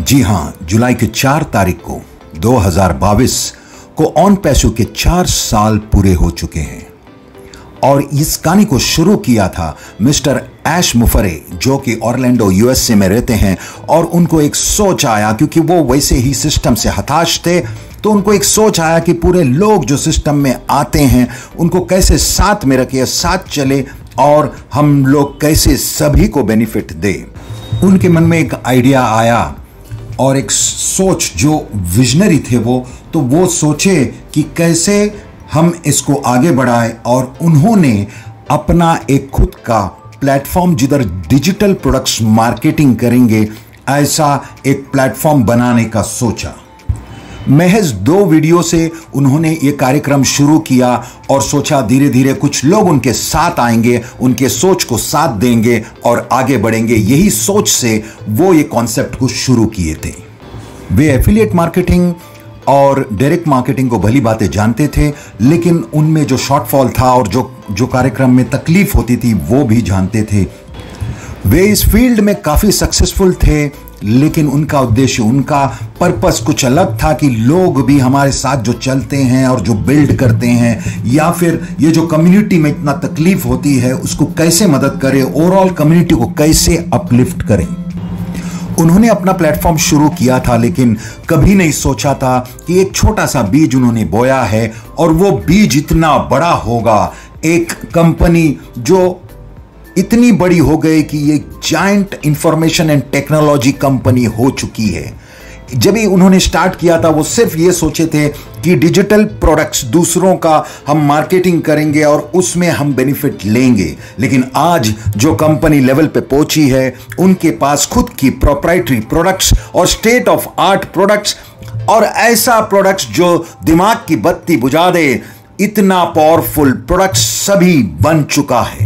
जी हां, जुलाई के 4 तारीख को 2022 को ऑन पैसिव के 4 साल पूरे हो चुके हैं और इस कहानी को शुरू किया था मिस्टर ऐश मुफरे, जो कि ऑरलैंडो यूएसए में रहते हैं। और उनको एक सोच आया, क्योंकि वो वैसे ही सिस्टम से हताश थे, तो उनको एक सोच आया कि पूरे लोग जो सिस्टम में आते हैं उनको कैसे साथ में रखे, साथ चले और हम लोग कैसे सभी को बेनिफिट दे। उनके मन में एक आइडिया आया और एक सोच, जो विजनरी थे वो सोचे कि कैसे हम इसको आगे बढ़ाएं। और उन्होंने अपना एक खुद का प्लेटफॉर्म, जिधर डिजिटल प्रोडक्ट्स मार्केटिंग करेंगे, ऐसा एक प्लेटफॉर्म बनाने का सोचा। महज 2 वीडियो से उन्होंने ये कार्यक्रम शुरू किया और सोचा धीरे धीरे कुछ लोग उनके साथ आएंगे, उनके सोच को साथ देंगे और आगे बढ़ेंगे। यही सोच से वो ये कॉन्सेप्ट को शुरू किए थे। वे एफिलिएट मार्केटिंग और डायरेक्ट मार्केटिंग को भली बातें जानते थे, लेकिन उनमें जो शॉर्टफॉल था और जो कार्यक्रम में तकलीफ होती थी वो भी जानते थे। वे इस फील्ड में काफी सक्सेसफुल थे, लेकिन उनका उद्देश्य, उनका पर्पस कुछ अलग था कि लोग भी हमारे साथ जो चलते हैं और जो बिल्ड करते हैं, या फिर ये जो कम्युनिटी में इतना तकलीफ होती है उसको कैसे मदद करें, ओवरऑल कम्युनिटी को कैसे अपलिफ्ट करें। उन्होंने अपना प्लेटफॉर्म शुरू किया था, लेकिन कभी नहीं सोचा था कि एक छोटा सा बीज उन्होंने बोया है और वो बीज इतना बड़ा होगा, एक कंपनी जो इतनी बड़ी हो गई कि ये giant information and technology company हो चुकी है। जब ही उन्होंने स्टार्ट किया था वो सिर्फ ये सोचे थे कि डिजिटल प्रोडक्ट्स दूसरों का हम मार्केटिंग करेंगे और उसमें हम बेनिफिट लेंगे। लेकिन आज जो कंपनी लेवल पे पहुंची है, उनके पास खुद की प्रोप्राइटरी प्रोडक्ट्स और स्टेट ऑफ आर्ट प्रोडक्ट्स, और ऐसा प्रोडक्ट्स जो दिमाग की बत्ती बुझा दे, इतना पावरफुल प्रोडक्ट्स सभी बन चुका है।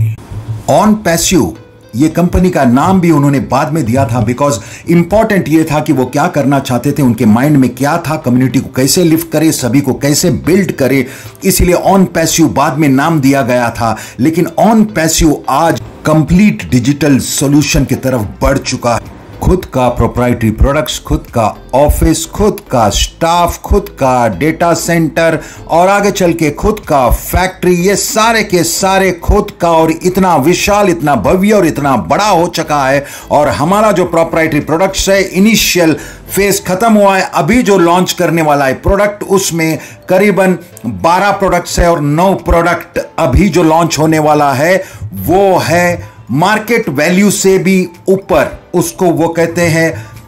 ऑन पैसिव ये कंपनी का नाम भी उन्होंने बाद में दिया था, बिकॉज इंपॉर्टेंट ये था कि वो क्या करना चाहते थे, उनके माइंड में क्या था, कम्युनिटी को कैसे लिफ्ट करे, सभी को कैसे बिल्ड करे। इसलिए ऑन पैसिव बाद में नाम दिया गया था। लेकिन ऑन पैसिव आज कंप्लीट डिजिटल सॉल्यूशन की तरफ बढ़ चुका है। खुद का प्रोप्राइटरी प्रोडक्ट्स, खुद का ऑफिस, खुद का स्टाफ, खुद का डेटा सेंटर और आगे चल के खुद का फैक्ट्री, ये सारे के सारे खुद का, और इतना विशाल, इतना भव्य और इतना बड़ा हो चुका है। और हमारा जो प्रोप्राइटरी प्रोडक्ट्स है, इनिशियल फेज खत्म हुआ है, अभी जो लॉन्च करने वाला है प्रोडक्ट, उसमें करीबन 12 प्रोडक्ट्स है और 9 प्रोडक्ट अभी जो लॉन्च होने वाला है वो है मार्केट वैल्यू से भी ऊपर। उसको वो कहते हैं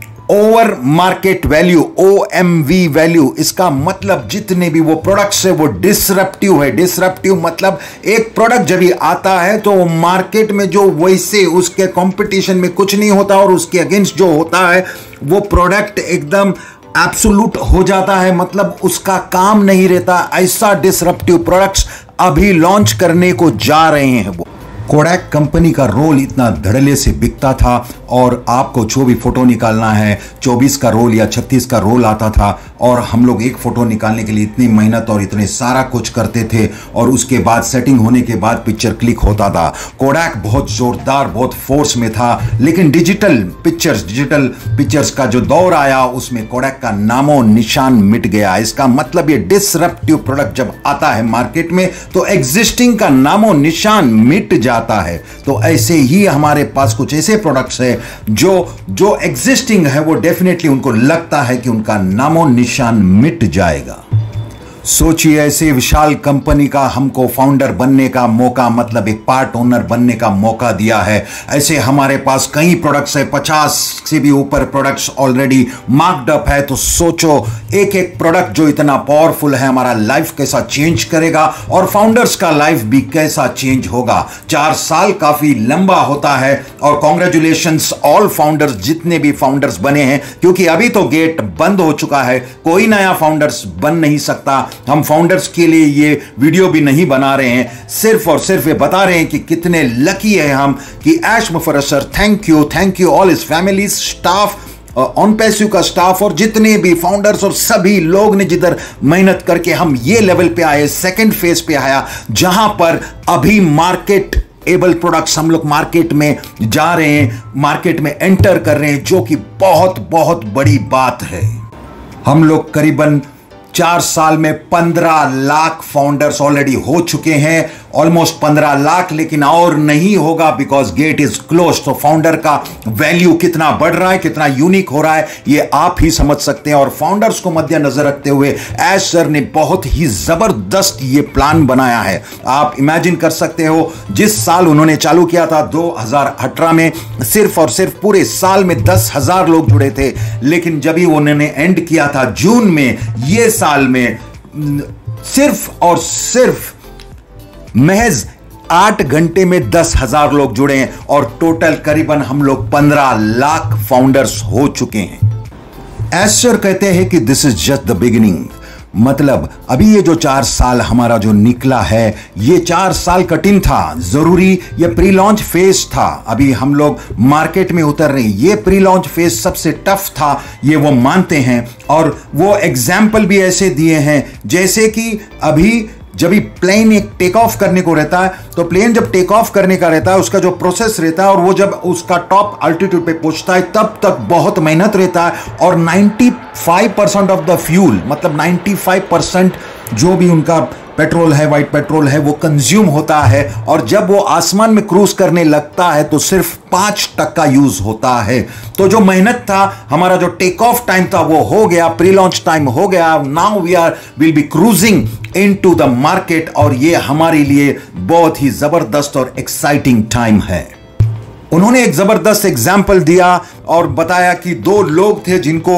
over market value, OMV value. इसका मतलब जितने भी वो प्रोडक्ट्स है वो डिसरप्टिव है। डिसरप्टिव मतलब एक प्रोडक्ट जब भी आता है तो मार्केट में जो वैसे उसके कंपटीशन में कुछ नहीं होता और उसके अगेंस्ट जो होता है वो प्रोडक्ट एकदम एब्सोल्यूट हो जाता है, मतलब उसका काम नहीं रहता। ऐसा डिसरप्टिव प्रोडक्ट्स अभी लॉन्च करने को जा रहे हैं वो। कोडैक कंपनी का रोल इतना धड़ल्ले से बिकता था और आपको जो भी फोटो निकालना है 24 का रोल या 36 का रोल आता था, और हम लोग एक फोटो निकालने के लिए इतनी मेहनत और इतने सारा कुछ करते थे, और उसके बाद सेटिंग होने के बाद पिक्चर क्लिक होता था। कोडैक बहुत जोरदार, बहुत फोर्स में था। लेकिन डिजिटल पिक्चर्स का जो दौर आया उसमें कोडैक का नामो निशान मिट गया। इसका मतलब ये डिसरप्टिव प्रोडक्ट जब आता है मार्केट में तो एग्जिस्टिंग का नामो निशान मिट जाता है। तो ऐसे ही हमारे पास कुछ ऐसे प्रोडक्ट्स है जो एग्जिस्टिंग है, वो डेफिनेटली उनको लगता है कि उनका नामो निशान मिट जाएगा। सोचिए, ऐसे विशाल कंपनी का हमको फाउंडर बनने का मौका, मतलब एक पार्ट ओनर बनने का मौका दिया है। ऐसे हमारे पास कई प्रोडक्ट्स है, 50 से भी ऊपर प्रोडक्ट्स ऑलरेडी मार्क्ड अप है। तो सोचो, एक एक प्रोडक्ट जो इतना पावरफुल है, हमारा लाइफ कैसा चेंज करेगा और फाउंडर्स का लाइफ भी कैसा चेंज होगा। 4 साल काफी लंबा होता है और कॉन्ग्रेचुलेशंस ऑल फाउंडर्स, जितने भी फाउंडर्स बने हैं, क्योंकि अभी तो गेट बंद हो चुका है, कोई नया फाउंडर्स बन नहीं सकता। हम फाउंडर्स के लिए ये वीडियो भी नहीं बना रहे हैं, सिर्फ और सिर्फ ये बता रहे हैं कि कितने लकी है हम कि Ash Mufareh sir, thank you all his family, staff, OnPassive का स्टाफ और जितने भी फाउंडर्स और सभी लोग ने जिधर मेहनत करके हम ये लेवल पे आए, सेकंड फेज पे आया, जहां पर अभी मार्केट एबल प्रोडक्ट्स हम लोग मार्केट में जा रहे हैं, मार्केट में एंटर कर रहे हैं, जो कि बहुत बहुत बड़ी बात है। हम लोग करीबन 4 साल में 15 लाख फाउंडर्स ऑलरेडी हो चुके हैं, ऑलमोस्ट 15 लाख, लेकिन और नहीं होगा बिकॉज गेट इज क्लोज। तो फाउंडर का वैल्यू कितना बढ़ रहा है, कितना यूनिक हो रहा है, ये आप ही समझ सकते हैं। और फाउंडर्स को मद्देनजर रखते हुए ऐश सर ने बहुत ही जबरदस्त ये प्लान बनाया है। आप इमेजिन कर सकते हो, जिस साल उन्होंने चालू किया था 2018 में, सिर्फ और सिर्फ पूरे साल में 10,000 लोग जुड़े थे, लेकिन जब ही उन्होंने एंड किया था जून में, ये साल में सिर्फ और सिर्फ महज 8 घंटे में 10,000 लोग जुड़े हैं और टोटल करीबन हम लोग 15 लाख फाउंडर्स हो चुके हैं। एस्टर कहते हैं कि this is just the beginning, मतलब अभी ये जो 4 साल हमारा जो निकला है, ये 4 साल कठिन था, जरूरी ये प्री लॉन्च फेज था। अभी हम लोग मार्केट में उतर रहे हैं, ये प्री लॉन्च फेज सबसे टफ था, ये वो मानते हैं। और वो एग्जाम्पल भी ऐसे दिए हैं जैसे कि अभी जब भी प्लेन एक टेक ऑफ करने को रहता है, तो प्लेन जब टेक ऑफ करने का रहता है, उसका जो प्रोसेस रहता है, और वो जब उसका टॉप अल्टीट्यूड पे पहुंचता है तब तक बहुत मेहनत रहता है। और 95% ऑफ द फ्यूल, मतलब 95% जो भी उनका पेट्रोल है, वाइट पेट्रोल है, वो कंज्यूम होता है। और जब वो आसमान में क्रूज करने लगता है तो सिर्फ 5% यूज होता है। तो जो मेहनत था, हमारा जो टेक ऑफ टाइम था, वो हो गया, प्री लॉन्च टाइम हो गया। Now will be cruising into the market, और ये हमारे लिए बहुत ही जबरदस्त और एक्साइटिंग टाइम है। उन्होंने एक जबरदस्त एग्जाम्पल दिया और बताया कि 2 लोग थे जिनको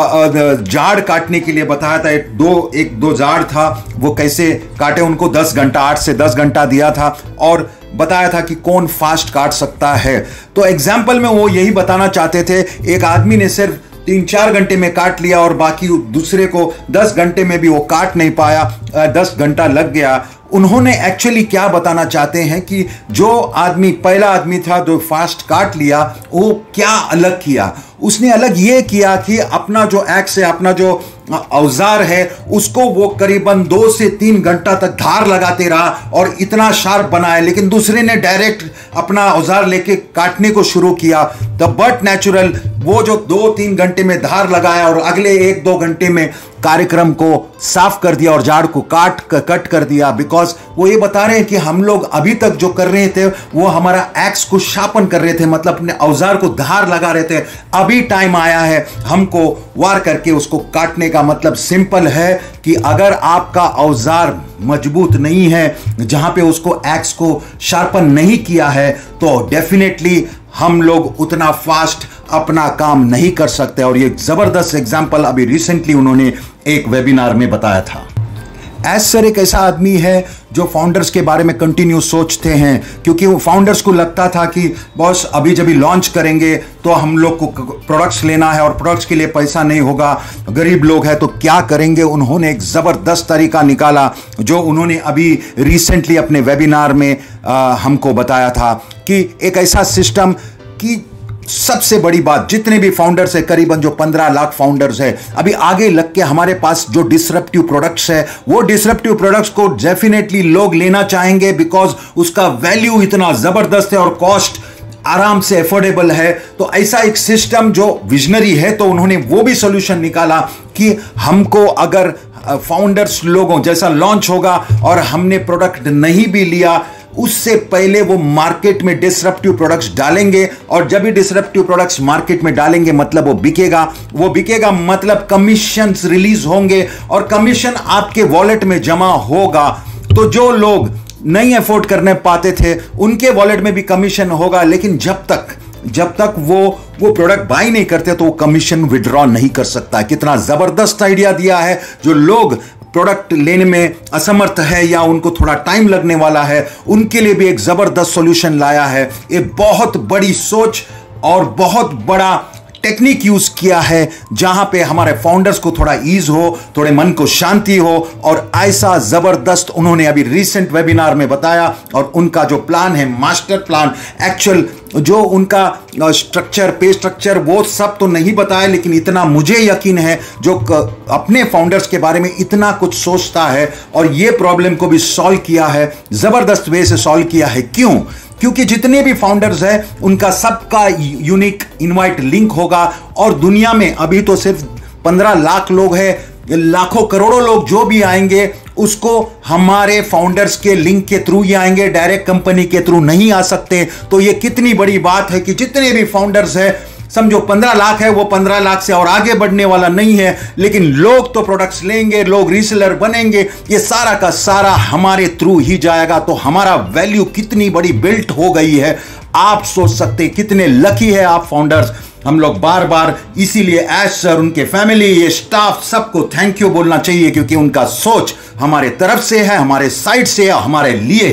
झाड़ काटने के लिए बताया था। एक दो झाड़ था, वो कैसे काटे, उनको 10 घंटा, 8 से 10 घंटा दिया था और बताया था कि कौन फास्ट काट सकता है। तो एग्जाम्पल में वो यही बताना चाहते थे, एक आदमी ने सिर्फ 3-4 घंटे में काट लिया और बाकी दूसरे को 10 घंटे में भी वो काट नहीं पाया, 10 घंटा लग गया। उन्होंने एक्चुअली क्या बताना चाहते हैं कि जो आदमी, पहला आदमी था जो फास्ट काट लिया, वो क्या अलग किया, उसने अलग ये किया कि अपना जो एक्स है, अपना जो औजार है, उसको वो करीबन 2 से 3 घंटा तक धार लगाते रहा और इतना शार्प बनाया। लेकिन दूसरे ने डायरेक्ट अपना औजार लेके काटने को शुरू किया। द बट नेचुरल, वो जो 2-3 घंटे में धार लगाया और अगले 1-2 घंटे में कार्यक्रम को साफ कर दिया और झाड़ को कट कर दिया। बिकॉज वो ये बता रहे हैं कि हम लोग अभी तक जो कर रहे थे, वो हमारा एक्स को शार्पन कर रहे थे, मतलब अपने औजार को धार लगा रहे थे। अभी टाइम आया है हमको वार करके उसको काटने का। मतलब सिंपल है कि अगर आपका औजार मजबूत नहीं है, जहां पे उसको एक्स को शार्पन नहीं किया है, तो डेफिनेटली हम लोग उतना फास्ट अपना काम नहीं कर सकते। और ये जबरदस्त एग्जांपल अभी रिसेंटली उन्होंने एक वेबिनार में बताया था। एस सर एक ऐसा आदमी है जो फाउंडर्स के बारे में कंटिन्यू सोचते हैं, क्योंकि वो फाउंडर्स को लगता था कि बॉस अभी जब लॉन्च करेंगे तो हम लोग को प्रोडक्ट्स लेना है और प्रोडक्ट्स के लिए पैसा नहीं होगा, गरीब लोग हैं तो क्या करेंगे। उन्होंने एक ज़बरदस्त तरीका निकाला जो उन्होंने अभी रिसेंटली अपने वेबिनार में हमको बताया था, कि एक ऐसा सिस्टम कि सबसे बड़ी बात, जितने भी फाउंडर्स है, करीबन जो 15 लाख फाउंडर्स है, अभी आगे लग के हमारे पास जो डिसरप्टिव प्रोडक्ट्स है, वो डिसरप्टिव प्रोडक्ट्स को डेफिनेटली लोग लेना चाहेंगे, बिकॉज उसका वैल्यू इतना जबरदस्त है और कॉस्ट आराम से अफोर्डेबल है। तो ऐसा एक सिस्टम जो विजनरी है, तो उन्होंने वो भी सोल्यूशन निकाला कि हमको अगर फाउंडर्स लोगों जैसा लॉन्च होगा और हमने प्रोडक्ट नहीं भी लिया, उससे पहले वो मार्केट में डिसरप्टिव प्रोडक्ट्स डालेंगे, और जब भी डिसरप्टिव प्रोडक्ट्स मार्केट में डालेंगे मतलब वो बिकेगा मतलब कमीशंस रिलीज होंगे और कमीशन आपके वॉलेट में जमा होगा। तो जो लोग नहीं अफोर्ड करने पाते थे उनके वॉलेट में भी कमीशन होगा, लेकिन जब तक वो प्रोडक्ट बाय नहीं करते तो वो कमीशन विड्रॉ नहीं कर सकता। कितना जबरदस्त आइडिया दिया है। जो लोग प्रोडक्ट लेने में असमर्थ है या उनको थोड़ा टाइम लगने वाला है, उनके लिए भी एक जबरदस्त सॉल्यूशन लाया है। एक बहुत बड़ी सोच और बहुत बड़ा टेक्निक यूज किया है, जहां पे हमारे फाउंडर्स को थोड़ा ईज हो, थोड़े मन को शांति हो, और ऐसा जबरदस्त उन्होंने अभी रिसेंट वेबिनार में बताया। और उनका जो प्लान है, मास्टर प्लान, एक्चुअल जो उनका स्ट्रक्चर, पे स्ट्रक्चर, वो सब तो नहीं बताया, लेकिन इतना मुझे यकीन है जो अपने फाउंडर्स के बारे में इतना कुछ सोचता है और ये प्रॉब्लम को भी सॉल्व किया है, जबरदस्त वे से सॉल्व किया है। क्यों? क्योंकि जितने भी फाउंडर्स हैं उनका सबका यूनिक इनवाइट लिंक होगा। और दुनिया में अभी तो सिर्फ 15 लाख लोग हैं, लाखों करोड़ों लोग जो भी आएंगे उसको हमारे फाउंडर्स के लिंक के थ्रू ही आएंगे, डायरेक्ट कंपनी के थ्रू नहीं आ सकते। तो ये कितनी बड़ी बात है कि जितने भी फाउंडर्स हैं, समझो 15 लाख है, वो 15 लाख से और आगे बढ़ने वाला नहीं है, लेकिन लोग तो प्रोडक्ट्स लेंगे, लोग रीसेलर बनेंगे, ये सारा का सारा हमारे थ्रू ही जाएगा। तो हमारा वैल्यू कितनी बड़ी बिल्ट हो गई है, आप सोच सकते हैं कितने लकी है आप फाउंडर्स। हम लोग बार बार इसीलिए ऐश सर, उनके फैमिली, ये स्टाफ, सबको थैंक यू बोलना चाहिए, क्योंकि उनका सोच हमारे तरफ से है, हमारे साइड से है, हमारे लिए।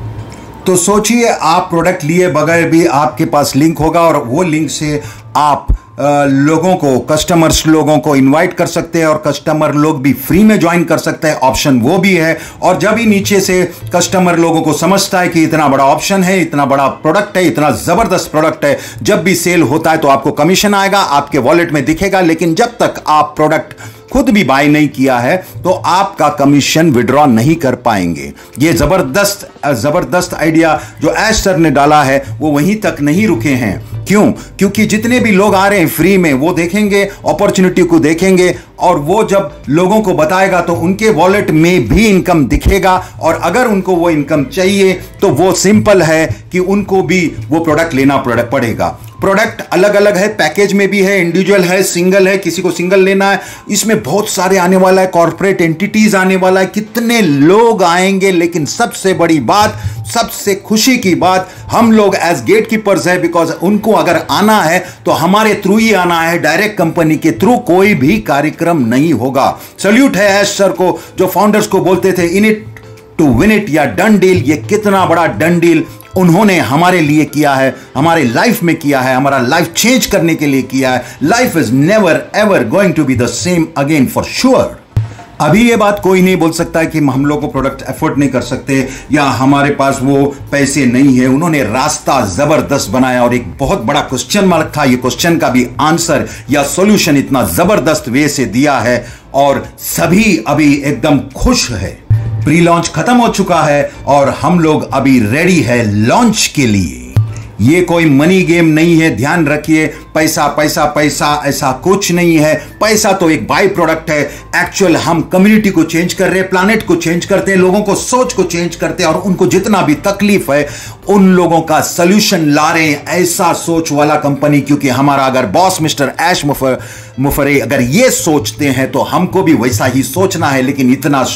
तो सोचिए, आप प्रोडक्ट लिए बगैर भी आपके पास लिंक होगा और वो लिंक से आप लोगों को, कस्टमर्स लोगों को इनवाइट कर सकते हैं और कस्टमर लोग भी फ्री में ज्वाइन कर सकते हैं, ऑप्शन वो भी है। और जब ही नीचे से कस्टमर लोगों को समझता है कि इतना बड़ा ऑप्शन है, इतना बड़ा प्रोडक्ट है, इतना जबरदस्त प्रोडक्ट है, जब भी सेल होता है तो आपको कमीशन आएगा, आपके वॉलेट में दिखेगा। लेकिन जब तक आप प्रोडक्ट खुद भी बाय नहीं किया है तो आपका कमीशन विड्रॉ नहीं कर पाएंगे। ये जबरदस्त आइडिया जो ऐश सर ने डाला है वो वहीं तक नहीं रुके हैं। क्यों? क्योंकि जितने भी लोग आ रहे हैं फ्री में, वो देखेंगे, अपॉर्चुनिटी को देखेंगे, और वो जब लोगों को बताएगा तो उनके वॉलेट में भी इनकम दिखेगा। और अगर उनको वो इनकम चाहिए तो वो सिंपल है कि उनको भी वो प्रोडक्ट लेना पड़ेगा। प्रोडक्ट अलग अलग है, पैकेज में भी है, इंडिविजुअल है, सिंगल है, किसी को सिंगल लेना है, इसमें बहुत सारे आने वाला है, कॉर्पोरेट एंटिटीज आने वाला है, कितने लोग आएंगे। लेकिन सबसे बड़ी बात, सबसे खुशी की बात, हम लोग एज गेट कीपर्स है, बिकॉज उनको अगर आना है तो हमारे थ्रू ही आना है, डायरेक्ट कंपनी के थ्रू कोई भी कार्यक्रम नहीं होगा। सल्यूट है ऐश सर को, जो फाउंडर्स को बोलते थे in it to win it या डन डील। ये कितना बड़ा डन डील उन्होंने हमारे लिए किया है, हमारे लाइफ में किया है, हमारा लाइफ चेंज करने के लिए किया है। Life is never ever going to be the same again for sure. अभी ये बात कोई नहीं बोल सकता है कि हम लोग को प्रोडक्ट एफोर्ड नहीं कर सकते या हमारे पास वो पैसे नहीं है। उन्होंने रास्ता जबरदस्त बनाया और एक बहुत बड़ा क्वेश्चन मार्क था, ये क्वेश्चन का भी आंसर या सॉल्यूशन इतना जबरदस्त वे से दिया है और सभी अभी एकदम खुश है। प्री लॉन्च खत्म हो चुका है और हम लोग अभी रेडी है लॉन्च के लिए। ये कोई मनी गेम नहीं है, ध्यान रखिए। पैसा पैसा पैसा ऐसा कुछ नहीं है। पैसा तो एक बाई प्रोडक्ट है। एक्चुअल हम कम्युनिटी को चेंज कर रहे हैं, प्लानेट को चेंज करते हैं, लोगों को सोच को चेंज करते हैं और उनको जितना भी तकलीफ है उन लोगों का सोल्यूशन ला रहे हैं। ऐसा सोच वाला कंपनी, क्योंकि हमारा अगर बॉस मिस्टर ऐश मुफरे अगर ये सोचते हैं तो हमको भी वैसा ही सोचना है। लेकिन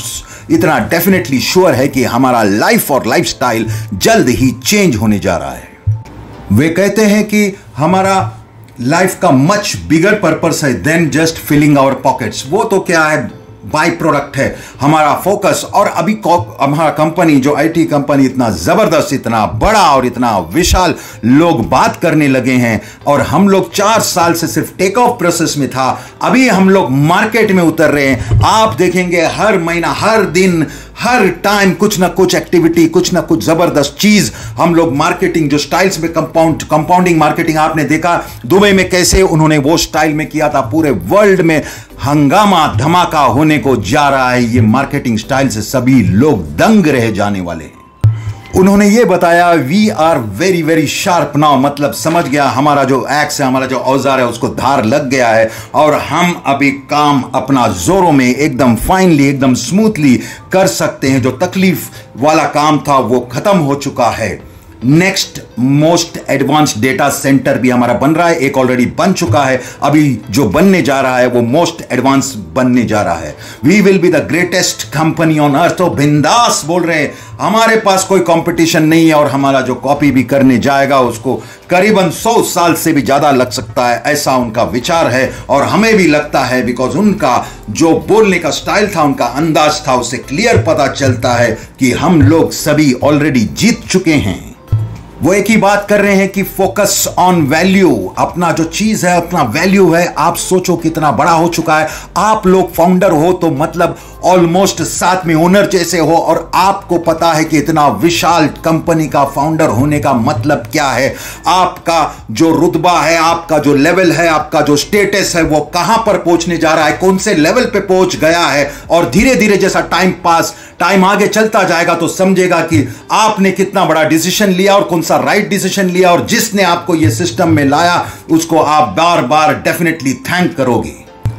इतना डेफिनेटली श्योर है कि हमारा लाइफ और लाइफस्टाइल जल्द ही चेंज होने जा रहा है। वे कहते हैं कि हमारा लाइफ का मच बिगर पर्पस है than just filling our pockets. वो तो क्या है, बाई प्रोडक्ट है हमारा फोकस। और अभी हमारा कंपनी जो आईटी कंपनी इतना जबरदस्त, इतना बड़ा और इतना विशाल, लोग बात करने लगे हैं और हम लोग 4 साल से सिर्फ टेक ऑफ प्रोसेस में था। अभी हम लोग मार्केट में उतर रहे हैं। आप देखेंगे हर महीना, हर दिन, हर टाइम कुछ ना कुछ एक्टिविटी, कुछ ना कुछ जबरदस्त चीज हम लोग मार्केटिंग, जो स्टाइल्स में कंपाउंडिंग मार्केटिंग आपने देखा दुबई में कैसे उन्होंने वो स्टाइल में किया था। पूरे वर्ल्ड में हंगामा धमाका होने को जा रहा है। ये मार्केटिंग स्टाइल से सभी लोग दंग रह जाने वाले हैं। उन्होंने ये बताया we are very very sharp now, मतलब समझ गया हमारा जो एक्स है, हमारा जो औजार है उसको धार लग गया है और हम अभी काम अपना जोरों में एकदम फाइनली, एकदम स्मूथली कर सकते हैं। जो तकलीफ वाला काम था वो खत्म हो चुका है। Next most advance data centre भी हमारा बन रहा है, एक ऑलरेडी बन चुका है, अभी जो बनने जा रहा है वो मोस्ट एडवांस बनने जा रहा है। We will be the greatest company on earth. तो बिंदास बोल रहे हैं, हमारे पास कोई कंपटीशन नहीं है और हमारा जो कॉपी भी करने जाएगा उसको करीबन 100 साल से भी ज्यादा लग सकता है, ऐसा उनका विचार है। और हमें भी लगता है, बिकॉज उनका जो बोलने का स्टाइल था, उनका अंदाज था, उससे क्लियर पता चलता है कि हम लोग सभी ऑलरेडी जीत चुके हैं। वो एक ही बात कर रहे हैं कि फोकस ऑन वैल्यू। अपना जो चीज है, अपना वैल्यू है। आप सोचो कितना बड़ा हो चुका है। आप लोग फाउंडर हो तो मतलब ऑलमोस्ट साथ में ओनर जैसे हो और आपको पता है कि इतना विशाल कंपनी का फाउंडर होने का मतलब क्या है। आपका जो रुतबा है, आपका जो लेवल है, आपका जो स्टेटस है, वो कहां पर पहुंचने जा रहा है, कौन से लेवल पे पहुंच गया है। और धीरे धीरे जैसा टाइम आगे चलता जाएगा तो समझेगा कि आपने कितना बड़ा डिसीजन लिया और कौन सा सा राइट डिसीजन लिया, और जिसने आपको ये सिस्टम में लाया उसको आप बार बार डेफिनेटली थैंक करोगे।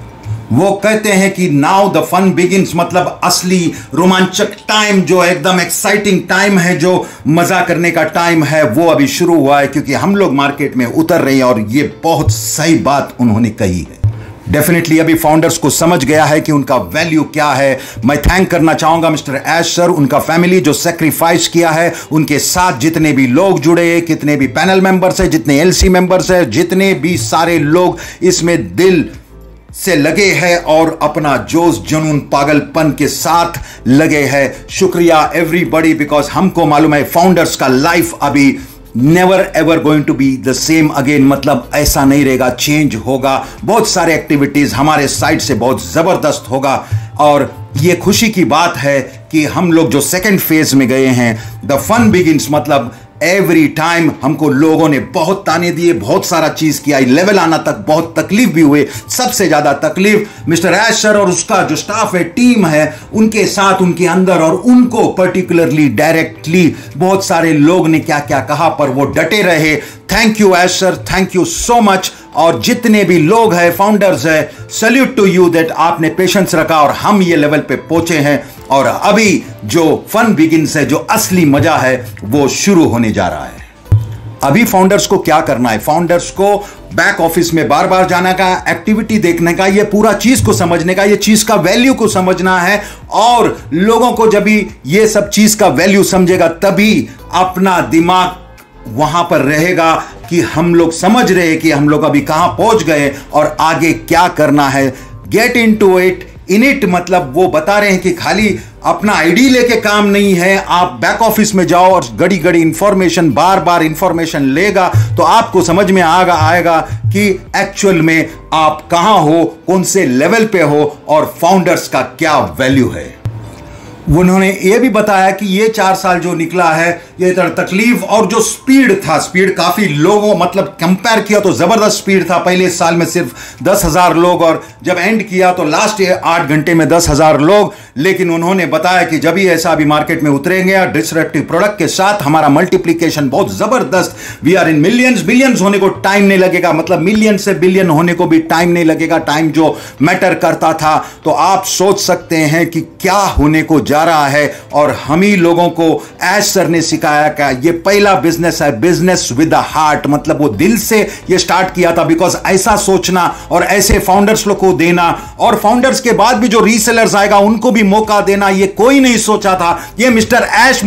वो कहते हैं कि नाउ द फन बिगिंस, मतलब असली रोमांचक टाइम, जो एकदम एक्साइटिंग टाइम है, जो मजा करने का टाइम है, वो अभी शुरू हुआ है, क्योंकि हम लोग मार्केट में उतर रहे हैं। और ये बहुत सही बात उन्होंने कही है। डेफिनेटली अभी फाउंडर्स को समझ गया है कि उनका वैल्यू क्या है। मैं थैंक करना चाहूंगा मिस्टर ऐश सर, उनका फैमिली जो सेक्रीफाइस किया है, उनके साथ जितने भी लोग जुड़े, कितने भी पैनल मेंबर्स है, जितने एलसी मेंबर्स है, जितने भी सारे लोग इसमें दिल से लगे हैं और अपना जोश जुनून पागलपन के साथ लगे हैं। शुक्रिया एवरीबॉडी, बिकॉज हमको मालूम है फाउंडर्स का लाइफ अभी never ever going to be the same again, मतलब ऐसा नहीं रहेगा, चेंज होगा। बहुत सारे एक्टिविटीज हमारे साइड से बहुत जबरदस्त होगा। और ये खुशी की बात है कि हम लोग जो सेकंड फेज में गए हैं, द फन बिगिंस, मतलब एवरी टाइम हमको लोगों ने बहुत ताने दिए, बहुत सारा चीज किया, लेवल आना तक बहुत तकलीफ भी हुए। सबसे ज्यादा तकलीफ मिस्टर ऐश सर और उसका जो स्टाफ है, टीम है, उनके साथ, उनके अंदर, और उनको पर्टिकुलरली डायरेक्टली बहुत सारे लोग ने क्या क्या कहा, पर वो डटे रहे। Thank you Ash sir, thank you so much. और जितने भी लोग हैं, फाउंडर्स है, सल्यूट टू यू दैट आपने पेशेंस रखा और हम ये लेवल पे पहुंचे हैं। और अभी जो फन बिगिंस है, जो असली मजा है, वो शुरू होने जा रहा है। अभी फाउंडर्स को क्या करना है? फाउंडर्स को बैक ऑफिस में बार बार जाने का, एक्टिविटी देखने का, ये पूरा चीज को समझने का, ये चीज का वैल्यू को समझना है। और लोगों को जब भी ये सब चीज का वैल्यू समझेगा, तभी अपना दिमाग वहां पर रहेगा कि हम लोग समझ रहे हैं कि हम लोग अभी कहां पहुंच गए और आगे क्या करना है। Get into it, in it, मतलब वो बता रहे हैं कि खाली अपना आईडी लेके काम नहीं है। आप बैक ऑफिस में जाओ और घड़ी घड़ी इंफॉर्मेशन, बार बार इंफॉर्मेशन लेगा तो आपको समझ में आएगा कि एक्चुअल में आप कहां हो, कौन से लेवल पे हो और फाउंडर्स का क्या वैल्यू है। उन्होंने ये भी बताया कि ये 4 साल जो निकला है, ये तकलीफ और जो स्पीड था, स्पीड काफी लोगों, मतलब कंपेयर किया तो जबरदस्त स्पीड था। पहले साल में सिर्फ 10,000 लोग, और जब एंड किया तो लास्ट 8 घंटे में 10,000 लोग। लेकिन उन्होंने बताया कि जब ही ऐसा अभी मार्केट में उतरेंगे डिसरप्टिव प्रोडक्ट के साथ, हमारा मल्टीप्लीकेशन बहुत जबरदस्त, we are in millions, billions होने को टाइम नहीं लगेगा, मतलब मिलियन से बिलियन होने को भी टाइम नहीं लगेगा। टाइम जो मैटर करता था, तो आप सोच सकते हैं कि क्या होने को जा रहा है। और हम ही लोगों को ऐश सर ने सिखाया कि ये पहला बिजनेस है, बिजनेस विद अ हार्ट, मतलब वो दिल से ये स्टार्ट किया था। बिकॉज ऐसा सोचना और ऐसे फाउंडर्स लोग को देना, और फाउंडर्स के बाद भी जो रीसेलर्स आएगा उनको भी मौका देना, ये कोई नहीं सोचा था। ये मिस्टर ऐश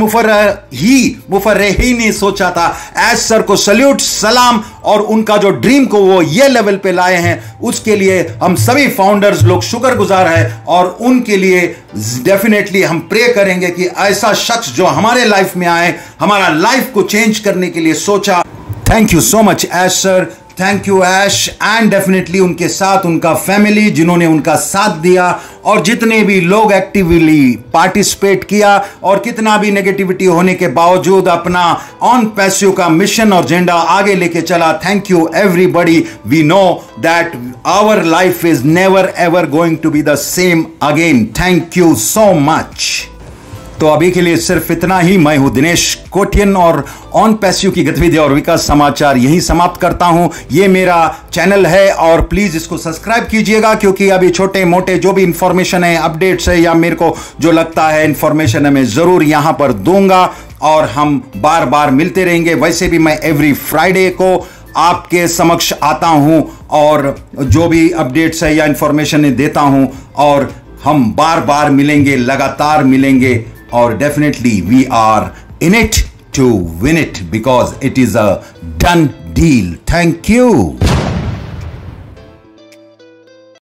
मुफर्रह ही नहीं सोचा था। ऐश सर को सल्यूट, सलाम, और उनका जो ड्रीम को वो ये लेवल पे लाए हैं, उसके लिए हम सभी फाउंडर्स लोग शुक्रगुजार हैं। और उनके लिए डेफिनेटली हम प्रे करेंगे कि ऐसा शख्स जो हमारे लाइफ में आए, हमारा लाइफ को चेंज करने के लिए सोचा। Thank you so much Ash sir, thank you Ash, and definitely उनके साथ उनका फैमिली जिन्होंने उनका साथ दिया, और जितने भी लोग एक्टिवली पार्टिसिपेट किया, और कितना भी नेगेटिविटी होने के बावजूद अपना ऑन पैसिव का मिशन और एजेंडा आगे लेके चला। Thank you everybody. We know that our life is never ever going to be the same again. Thank you so much. तो अभी के लिए सिर्फ इतना ही। मैं हूं दिनेश कोटियन, और ऑन पैसिव की गतिविधि और विकास समाचार यहीं समाप्त करता हूं। ये मेरा चैनल है और प्लीज इसको सब्सक्राइब कीजिएगा, क्योंकि अभी छोटे मोटे जो भी इंफॉर्मेशन है, अपडेट्स है, या मेरे को जो लगता है इंफॉर्मेशन है, मैं जरूर यहां पर दूंगा और हम बार बार मिलते रहेंगे। वैसे भी मैं एवरी फ्राइडे को आपके समक्ष आता हूं और जो भी अपडेट्स है या इंफॉर्मेशन देता हूं, और हम बार बार मिलेंगे, लगातार मिलेंगे। Or definitely we are in it to win it, because it is a done deal. Thank you.